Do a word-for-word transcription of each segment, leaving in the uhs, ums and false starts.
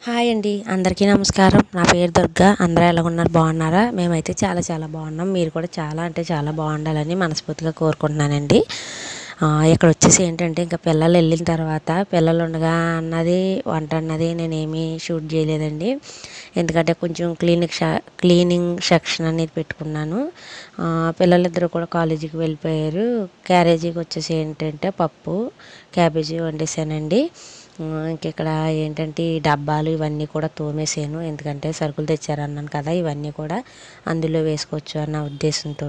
Hi అండి, అందరికీ నమస్కారం. నా పేరు దుర్గా. అందరూ ఎలా ఉన్నారు? బాగున్నారా? మేమైతే చాలా చాలా బాగున్నాం. మీరు కూడా చాలా అంటే చాలా బాగుండాలని మనస్ఫూర్తిగా కోరుకుంటున్నానండి. ఇక్కడ వచ్చేసి ఏంటంటే ఇంకా పిల్లలు వెళ్ళిన తర్వాత పిల్లలు ఉండగా అన్నది వంట అన్నది నేనేమీ షూట్ చేయలేదండి. ఎందుకంటే కొంచెం క్లినిక్ ష క్లీనింగ్ సెక్షన్ అనేది పెట్టుకున్నాను. పిల్లలిద్దరూ కూడా కాలేజీకి వెళ్ళిపోయారు. క్యారేజీకి వచ్చేసి ఏంటంటే పప్పు క్యాబేజీ వండేసానండి. ఇంకెక్కడ ఏంటంటే ఈ డబ్బాలు ఇవన్నీ కూడా తోమేసాను. ఎందుకంటే సరుకులు తెచ్చారన్నాను కదా, ఇవన్నీ కూడా అందులో వేసుకోవచ్చు అన్న ఉద్దేశంతో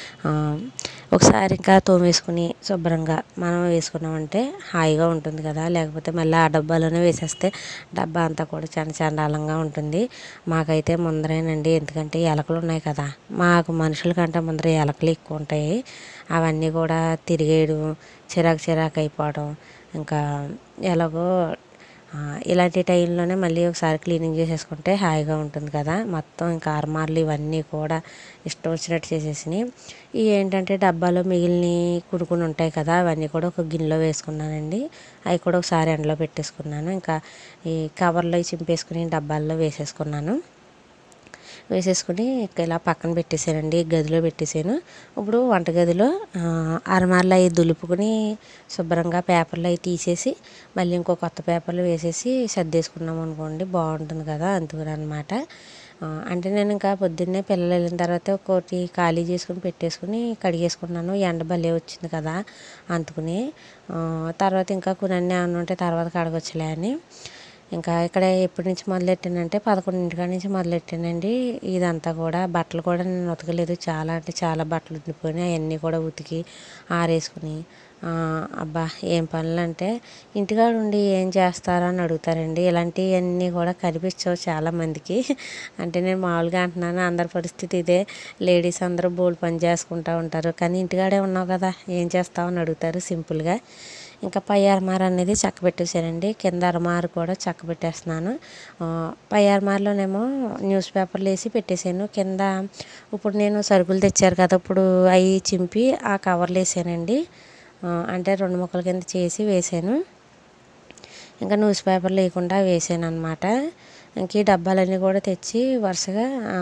ఒకసారి ఇంకా తోమేసుకుని శుభ్రంగా మనం వేసుకున్నామంటే హాయిగా ఉంటుంది కదా. లేకపోతే మళ్ళీ ఆ డబ్బాలోనే వేసేస్తే డబ్బా అంతా కూడా చాలా చండాలంగా ఉంటుంది. మాకైతే ముందరేనండి, ఎందుకంటే ఎలకలు ఉన్నాయి కదా. మాకు మనుషుల కంటే ముందర ఎలకలు ఎక్కువ ఉంటాయి. అవన్నీ కూడా తిరిగేయడం, చిరాకు చిరాకు అయిపోవడం. ఇంకా ఎలాగో ఇలాంటి టైంలోనే మళ్ళీ ఒకసారి క్లీనింగ్ చేసేసుకుంటే హాయిగా ఉంటుంది కదా. మొత్తం ఇంకా అర్మార్లు ఇవన్నీ కూడా ఇష్టం వచ్చినట్టు చేసేసినాయి. ఇవి ఏంటంటే డబ్బాలో మిగిలిన కుడుకుని ఉంటాయి కదా, అవన్నీ కూడా ఒక గిన్నెలో వేసుకున్నానండి. అవి కూడా ఒకసారి ఎండలో పెట్టేసుకున్నాను. ఇంకా ఈ కవర్లో చింపేసుకుని డబ్బాల్లో వేసేసుకున్నాను. వేసేసుకుని ఇలా పక్కన పెట్టేసానండి, గదిలో పెట్టేసాను. ఇప్పుడు వంటగదిలో అరమార్లు అవి దులుపుకుని శుభ్రంగా పేపర్లు అవి తీసేసి మళ్ళీ ఇంకో కొత్త పేపర్లు వేసేసి సర్దేసుకున్నాం అనుకోండి, బాగుంటుంది కదా. అందుకని అనమాట. అంటే నేను ఇంకా పొద్దున్నే పిల్లలు వెళ్ళిన తర్వాత ఒకటి ఖాళీ చేసుకుని పెట్టేసుకుని కడిగేసుకున్నాను. ఎండ భలే వచ్చింది కదా, అందుకుని తర్వాత ఇంకా కొన్ని ఏమన్నా ఉంటే తర్వాత కడగొచ్చులే అని ఇంకా ఇక్కడ ఎప్పటి నుంచి మొదలెట్టానంటే పదకొండింటికాడ నుంచి మొదలెట్టానండి. ఇదంతా కూడా బట్టలు కూడా నేను ఉతకలేదు. చాలా అంటే చాలా బట్టలు ఉండిపోయినాయి. అవన్నీ కూడా ఉతికి ఆరేసుకుని అబ్బా ఏం పనులు అంటే ఇంటికాడ ఉండి ఏం చేస్తారో అని అడుగుతారండి. ఇలాంటివన్నీ కూడా కనిపించవు చాలామందికి. అంటే నేను మామూలుగా అంటున్నాను, అందరి పరిస్థితి ఇదే. లేడీస్ అందరూ బోల్డ్ పని చేసుకుంటూ ఉంటారు, కానీ ఇంటికాడే ఉన్నావు కదా ఏం చేస్తావు అని అడుగుతారు సింపుల్గా. ఇంకా పై అరమార అనేది చక్క పెట్టేసానండి. కింద అరమార కూడా చక్క పెట్టేస్తున్నాను. పై అరమారలోనేమో న్యూస్ పేపర్లు వేసి పెట్టేశాను. కింద ఇప్పుడు నేను సరుకులు తెచ్చారు కదా, ఇప్పుడు అవి చింపి ఆ కవర్లు వేసానండి. అంటే రెండు ముక్కల కింద చేసి వేసాను. ఇంకా న్యూస్ పేపర్లు వేయకుండా వేసాను అనమాట. ఇంక ఈ డబ్బాలన్నీ కూడా తెచ్చి వరుసగా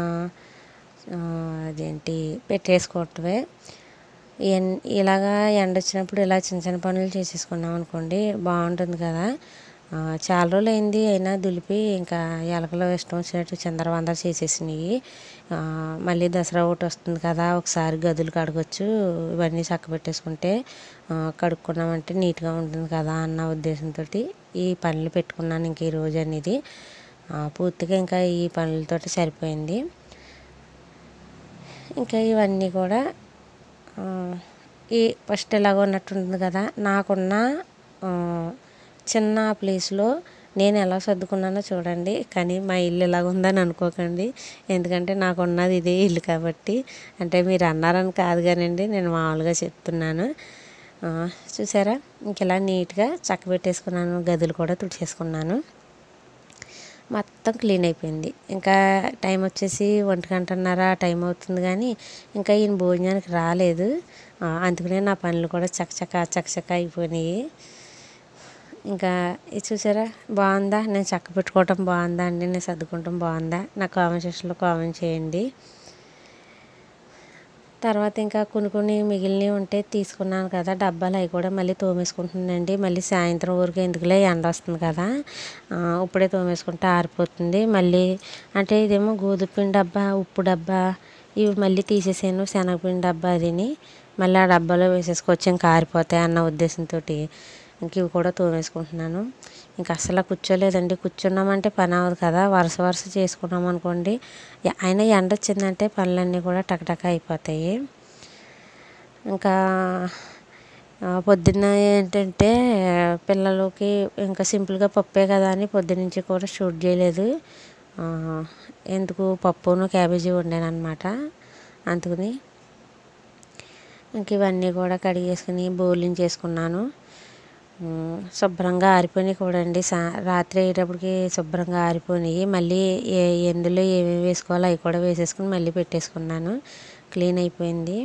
అదేంటి పెట్టేసుకోవటమే. ఎన్ ఇలాగా ఎండ వచ్చినప్పుడు ఇలా చిన్న చిన్న పనులు చేసేసుకున్నాం అనుకోండి, బాగుంటుంది కదా. చాలా రోజులు అయింది అయినా దులిపి ఇంకా ఎలకలు ఇష్టం వచ్చినట్టు చిందరవందర చేసేసినాయి. మళ్ళీ దసరా ఒకటి వస్తుంది కదా, ఒకసారి గదులు కడగొచ్చు. ఇవన్నీ చక్క పెట్టేసుకుంటే కడుక్కున్నామంటే నీట్గా ఉంటుంది కదా అన్న ఉద్దేశంతో ఈ పనులు పెట్టుకున్నాను. ఇంక ఈ రోజు అనేది పూర్తిగా ఇంకా ఈ పనులతోటి సరిపోయింది. ఇంకా ఇవన్నీ కూడా ఈ ఫస్ట్ ఎలాగో ఉన్నట్టు ఉంటుంది కదా. నాకున్న చిన్న ప్లేస్లో నేను ఎలా సర్దుకున్నానో చూడండి. కానీ మా ఇల్లు ఎలాగ ఉందని అనుకోకండి, ఎందుకంటే నాకున్నది ఇదే ఇల్లు కాబట్టి. అంటే మీరు అన్నారని కాదు కానండి, నేను మామూలుగా చెప్తున్నాను. చూసారా, ఇంక ఇలా నీట్గా చక్క పెట్టేసుకున్నాను. గదులు కూడా తుడిచేసుకున్నాను. మొత్తం క్లీన్ అయిపోయింది. ఇంకా టైం వచ్చేసి ఒంటి గంటన్నర టైం అవుతుంది, కానీ ఇంకా ఈయన భోజనానికి రాలేదు. అందుకనే నా పనులు కూడా చకచక చకచక అయిపోయినాయి. ఇంకా ఇది చూసారా, బాగుందా? నేను చక్క పెట్టుకోవటం బాగుందా అండి, నేను సర్దుకోవటం బాగుందా? నా కామెంట్ సెక్షన్లో కామెంట్ చేయండి. తర్వాత ఇంకా కొన్ని కొన్ని మిగిలినవి ఉంటే తీసుకున్నాను కదా డబ్బాలు, అవి కూడా మళ్ళీ తోమేసుకుంటుందండి. మళ్ళీ సాయంత్రం ఊరికి ఎందుకులే, ఎండ వస్తుంది కదా, ఇప్పుడే తోమేసుకుంటే ఆరిపోతుంది. మళ్ళీ అంటే ఇదేమో గోధుమ పిండి డబ్బా, ఉప్పు డబ్బా, ఇవి మళ్ళీ తీసేసాను. శనగపిండి డబ్బా అదిని మళ్ళీ ఆ డబ్బాలో వేసేసుకోవచ్చు, ఇంకా ఆరిపోతాయి అన్న ఉద్దేశంతో ఇంక ఇవి కూడా తోమేసుకుంటున్నాను. ఇంకా అసలు కూర్చోలేదండి. కూర్చున్నామంటే పని అవ్వదు కదా, వరుస వరుస చేసుకున్నాం అనుకోండి. అయినా ఎండ వచ్చిందంటే పనులన్నీ కూడా టకటక అయిపోతాయి. ఇంకా పొద్దున్న ఏంటంటే పిల్లలకి ఇంకా సింపుల్గా పప్పే కదా అని పొద్దునుంచి కూడా షూట్ చేయలేదు. ఎందుకు పప్పును క్యాబేజీ వండాను అనమాట. అందుకని ఇంక ఇవన్నీ కూడా కడిగేసుకుని బౌలింగ్ చేసుకున్నాను. శుభ్రంగా ఆరిపోయినాయి కూడా అండి. సా రాత్రి అయ్యేటప్పటికి శుభ్రంగా ఆరిపోయినాయి. మళ్ళీ ఏ ఎందులో ఏమేమి వేసుకోవాలో అవి కూడా వేసేసుకుని మళ్ళీ పెట్టేసుకున్నాను. క్లీన్ అయిపోయింది.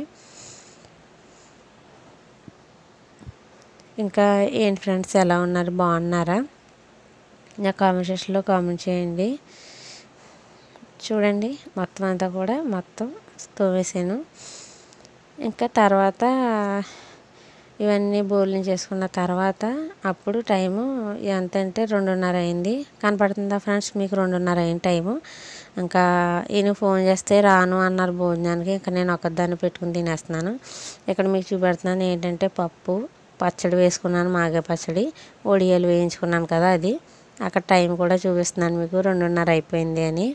ఇంకా ఏంటి ఫ్రెండ్స్, ఎలా ఉన్నారు? బాగున్నారా? నా కామెంట్ సెక్షన్లో కామెంట్ చేయండి. చూడండి మొత్తం అంతా కూడా మొత్తం తోమేసాను. ఇంకా తర్వాత ఇవన్నీ బోర్లింగ్ చేసుకున్న తర్వాత అప్పుడు టైము ఎంత అంటే రెండున్నర అయింది. కనపడుతుందా ఫ్రెండ్స్ మీకు? రెండున్నర అయింది టైము. ఇంకా ఈయన ఫోన్ చేస్తే రాను అన్నారు భోజనానికి. ఇంకా నేను ఒక్కదాన్ని పెట్టుకుని తినేస్తున్నాను. ఇక్కడ మీకు చూపెడుతున్నాను ఏంటంటే పప్పు, పచ్చడి వేసుకున్నాను, మాగాయ పచ్చడి, ఒడియాలు వేయించుకున్నాను కదా అది. అక్కడ టైం కూడా చూపిస్తున్నాను మీకు, రెండున్నర అయిపోయింది అని.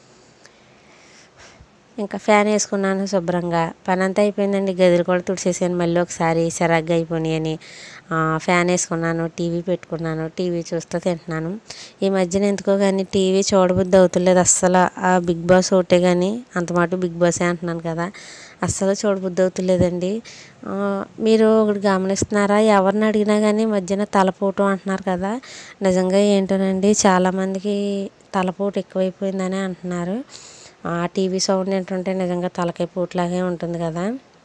ఇంకా ఫ్యాన్ వేసుకున్నాను శుభ్రంగా. పని అంతా అయిపోయిందండి. గదిలు కూడా తుడిచేసాను మళ్ళీ ఒకసారి సరగ్గా అయిపోయినాయి అని. ఫ్యాన్ వేసుకున్నాను, టీవీ పెట్టుకున్నాను, టీవీ చూస్తూ తింటున్నాను. ఈ మధ్యన ఎందుకో కానీ టీవీ చూడబుద్ధి అవుతులేదు అస్సలు. ఆ బిగ్ బాస్ ఒకటే కానీ అంత మాట బిగ్ బాసే అంటున్నాను కదా, అస్సలు చూడబుద్ధి అవుతులేదండి. మీరు ఒకటి గమనిస్తున్నారా? ఎవరిని అడిగినా కానీ మధ్యన తలపోటు అంటున్నారు కదా, నిజంగా ఏంటోనండి చాలామందికి తలపోటు ఎక్కువైపోయిందని అంటున్నారు. ఆ టీవీ సౌండ్ ఏంటంటే నిజంగా తలకాయ పోట్లాగే ఉంటుంది కదా,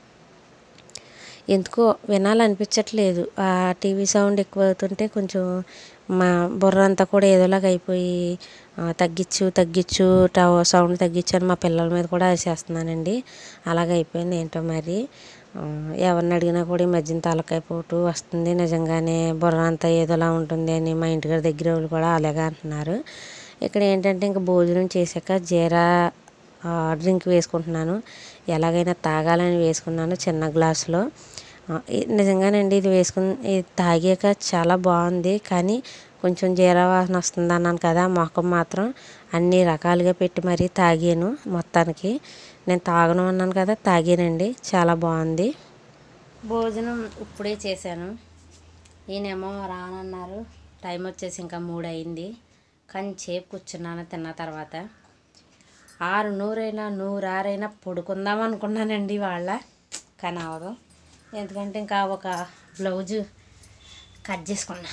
ఎందుకో వినాలనిపించట్లేదు. ఆ టీవీ సౌండ్ ఎక్కువ అవుతుంటే కొంచెం మా బుర్ర అంతా కూడా ఏదోలాగా అయిపోయి తగ్గించు తగ్గించు సౌండ్ తగ్గించు అని మా పిల్లల మీద కూడా అరిచేస్తున్నానండి. అలాగే అయిపోయింది ఏంటో మరి. ఎవరిని అడిగినా కూడా ఈ మధ్యన తలకాయ పోటు వస్తుంది, నిజంగానే బుర్ర అంతా ఏదోలా ఉంటుంది అని మా ఇంటిగారి దగ్గర వాళ్ళు కూడా అలాగే అంటున్నారు. ఇక్కడ ఏంటంటే ఇంకా భోజనం చేశాక జీరా డ్రింక్ వేసుకుంటున్నాను. ఎలాగైనా తాగాలని వేసుకున్నాను చిన్న గ్లాసులో. నిజంగానండి ఇది వేసుకుని ఇది తాగాక చాలా బాగుంది, కానీ కొంచెం జీరా వాసన వస్తుంది అన్నాను కదా, మొఖం మాత్రం అన్ని రకాలుగా పెట్టి మరీ తాగాను. మొత్తానికి నేను తాగను అన్నాను కదా, తాగానండి, చాలా బాగుంది. భోజనం ఇప్పుడే చేశాను. ఈయనేమో రానన్నారు. టైం వచ్చేసి ఇంకా మూడు అయింది. కానీ చేపు కూర్చున్నాను తిన్న తర్వాత. ఆరు నూరైనా నూరారైనా పడుకుందాం అనుకున్నానండి వాళ్ళ, కానీ అవదు. ఎందుకంటే ఇంకా ఒక బ్లౌజు కట్ చేసుకున్నా,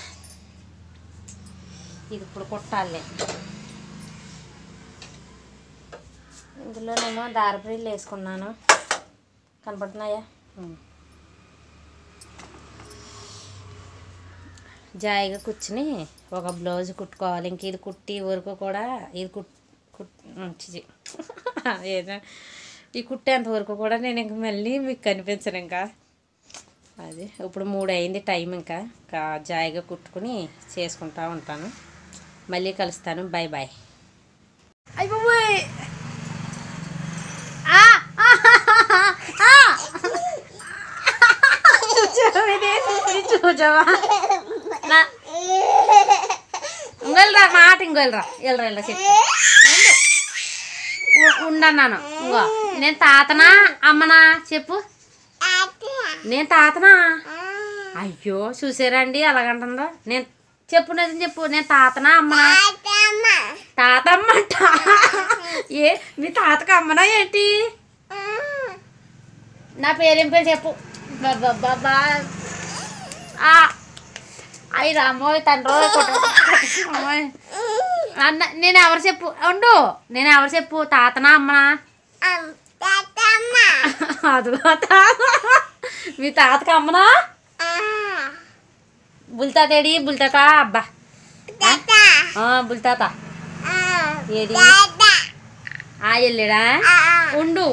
ఇది ఇప్పుడు కుట్టాలి. ఇందులోనేమో దారపురీలు వేసుకున్నాను, కనపడుతున్నాయా? జాయిగా కూర్చుని ఒక బ్లౌజ్ కుట్టుకోవాలి. ఇంక ఇది కుట్టి వరకు కూడా ఇది కుట్ కుట్ ఏదో ఈ కుట్టేంత వరకు కూడా నేను ఇంక మళ్ళీ మీకు కనిపించను. ఇంకా అది ఇప్పుడు మూడు అయింది టైం. ఇంకా ఇంకా జాయిగా కుట్టుకుని చేసుకుంటా ఉంటాను. మళ్ళీ కలుస్తాను. Bye bye. అయిపోయి చూచావా ఇంగోళ్ళరా మాట ఇంగోళ్ళరా వెళ్ళరా వెళ్ళరా చెప్పు ఉండన్నాను. ఇంకో నేను తాతనా అమ్మనా చెప్పు? నేను తాతనా? అయ్యో చూసారా అండి అలాగంటుందో. నేను చెప్పు నిజం చెప్పు, నేను తాతనా అమ్మనా? తాతమ్మ అంట. ఏ మీ తాతకు అమ్మనా ఏంటి? నా పేరేం పేరు చెప్పు. బాబా అయ్యి రామోయ్ తండ్రి అన్న. నేను ఎవరు చెప్పు ఉండు, నేను ఎవరు చెప్పు? తాతనా అమ్మనా? అదిగో తాత. మీ తాతకు అమ్మనా? బుల్తాతేడి బుల్తాత అబ్బా బుల్తాత ఏది వెళ్ళాడా? ఉండు.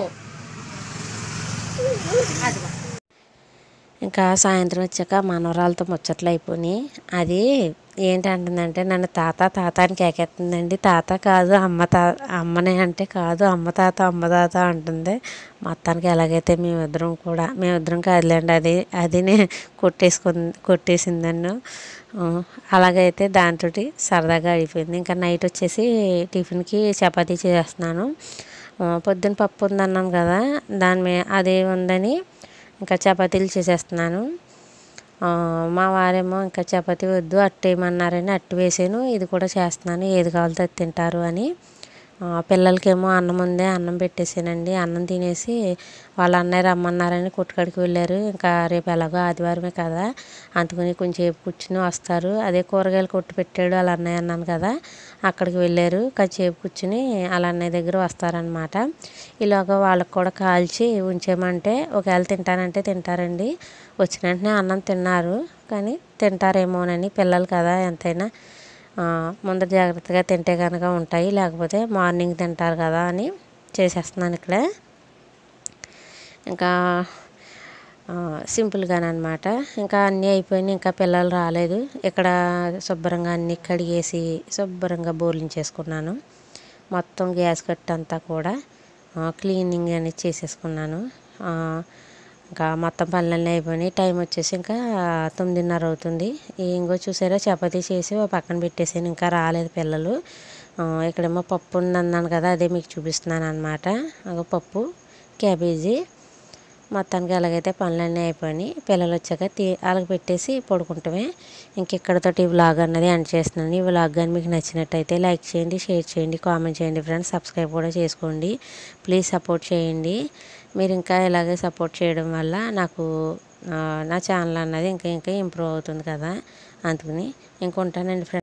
అదిగో ఇంకా సాయంత్రం వచ్చాక మనవరాలతో ముచ్చట్లు అయిపోయి, అది ఏంటంటుందంటే నన్ను తాత తాత అని కేకెత్తుందండి. తాత కాదు అమ్మ తా అమ్మనే అంటే కాదు అమ్మ తాత అమ్మ తాత అంటుంది. మొత్తానికి ఎలాగైతే మేమిద్దరం కూడా మేమిద్దరం కాదులేండి, అది అదినే కొట్టేసుకుంది కొట్టేసింది నన్ను. అలాగైతే దాంతో సరదాగా అయిపోయింది. ఇంకా నైట్ వచ్చేసి టిఫిన్కి చపాతీ చేస్తున్నాను. పొద్దున్న పప్పు ఉందన్నాను కదా, దాని మీద అదే ఉందని ఇంకా చపాతీలు చేసేస్తున్నాను. మా వారేమో ఇంకా చపాతీ వద్దు అట్టు వేయమన్నారని అట్టు వేసాను. ఇది కూడా చేస్తున్నాను, ఏది కావాలో అది తింటారు అని. పిల్లలకేమో అన్నం ఉందే అన్నం పెట్టేసానండి. అన్నం తినేసి వాళ్ళ అన్నయ్య రమ్మన్నారని కొట్టుకాడికి వెళ్ళారు. ఇంకా రేపు ఎలాగో ఆదివారమే కదా, అందుకని కొంచెంసేపు కూర్చుని వస్తారు. అదే కూరగాయలు కొట్టు పెట్టాడు వాళ్ళ అన్నయ్య అన్నాను కదా, అక్కడికి వెళ్ళారు. కొంచెంసేపు కూర్చుని వాళ్ళ అన్నయ్య దగ్గర వస్తారనమాట. ఇలాగ వాళ్ళకి కూడా కాల్చి ఉంచేమంటే ఒకవేళ తింటానంటే తింటారండి. వచ్చిన వెంటనే అన్నం తిన్నారు, కానీ తింటారేమోనని పిల్లలు కదా ఎంతైనా ముందర జాగ్రత్తగా తింటే కనుక ఉంటాయి, లేకపోతే మార్నింగ్ తింటారు కదా అని చేసేస్తున్నాను ఇక్కడ. ఇంకా సింపుల్గానమాట. ఇంకా అన్నీ అయిపోయినాయి, ఇంకా పిల్లలు రాలేదు. ఇక్కడ శుభ్రంగా అన్నీ కడిగేసి శుభ్రంగా బోర్లించేసుకున్నాను. మొత్తం గ్యాస్ కట్టంతా కూడా క్లీనింగ్ అనేది చేసేసుకున్నాను. ఇంకా మొత్తం పనులన్నీ అయిపోయినాయి. టైం వచ్చేసి ఇంకా తొమ్మిదిన్నర అవుతుంది. ఇంకో చూసారా, చపాతీ చేసి ఓ పక్కన పెట్టేసాను, ఇంకా రాలేదు పిల్లలు. ఇక్కడేమో పప్పు ఉందన్నాను కదా, అదే మీకు చూపిస్తున్నాను అనమాట. అగో పప్పు, క్యాబేజీ. మొత్తానికి ఎలాగైతే పనులన్నీ అయిపోయినాయి. పిల్లలు వచ్చాక తీ వాళ్ళకి పెట్టేసి పడుకుంటామే. ఇంకెక్కడితోటి ఈ వ్లాగ్ అన్నది ఎండ్ చేస్తున్నాను. ఈ వ్లాగ్ కానీ మీకు నచ్చినట్టయితే లైక్ చేయండి, షేర్ చేయండి, కామెంట్ చేయండి ఫ్రెండ్స్. సబ్స్క్రైబ్ కూడా చేసుకోండి. ప్లీజ్ సపోర్ట్ చేయండి. మీరు ఇంకా ఇలాగే సపోర్ట్ చేయడం వల్ల నాకు నా ఛానల్ అన్నది ఇంకా ఇంకా ఇంప్రూవ్ అవుతుంది కదా, అందుకని ఇంకొంటానండి ఫ్రెండ్స్.